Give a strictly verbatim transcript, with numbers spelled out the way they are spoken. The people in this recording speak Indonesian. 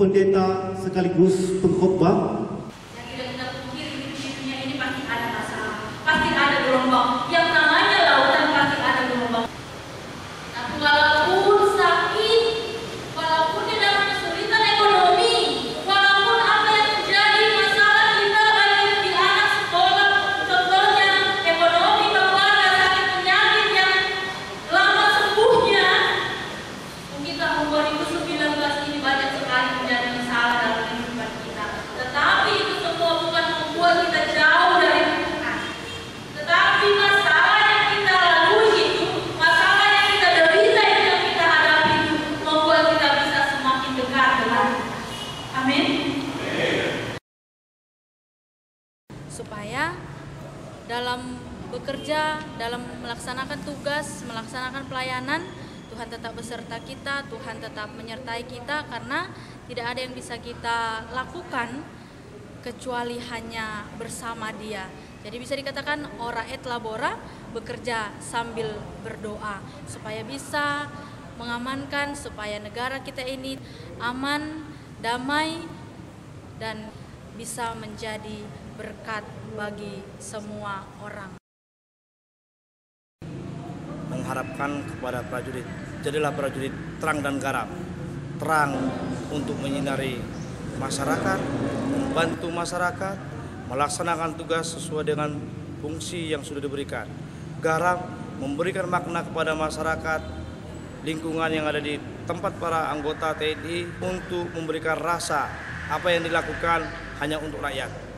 pendeta sekaligus pengkhotbah. Yang tidak kita pungkiri di dunia ini pasti ada masalah, pasti ada gelombang. Yang namanya lautan pasti ada gelombang. Tapi walaupun sakit, walaupun di dalam kesulitan ekonomi, walaupun apa yang menjadi masalah kita baik di anak sekolah, contohnya ekonomi, keluarga, sakit penyakit yang lama sembuhnya, mungkin tahun dua ribu sembilan belas ini banyak sekali menjadi masalah dalam kehidupan kita. Tetapi itu semua bukan membuat kita jauh dari Tuhan. Tetapi masalah yang kita lalui itu, masalah yang kita derita itu, yang kita hadapi itu, membuat kita bisa semakin dekat dengan Tuhan. Amin. Supaya dalam bekerja, dalam melaksanakan tugas, melaksanakan pelayanan, Tuhan tetap beserta kita, Tuhan tetap menyertai kita, karena tidak ada yang bisa kita lakukan kecuali hanya bersama Dia. Jadi bisa dikatakan ora et labora, bekerja sambil berdoa, supaya bisa mengamankan, supaya negara kita ini aman, damai, dan bisa menjadi berkat bagi semua orang. Mengharapkan kepada prajurit, jadilah prajurit terang dan garam. Terang untuk menyinari masyarakat, membantu masyarakat, melaksanakan tugas sesuai dengan fungsi yang sudah diberikan. Garam memberikan makna kepada masyarakat, lingkungan yang ada di tempat para anggota T N I, untuk memberikan rasa apa yang dilakukan hanya untuk rakyat.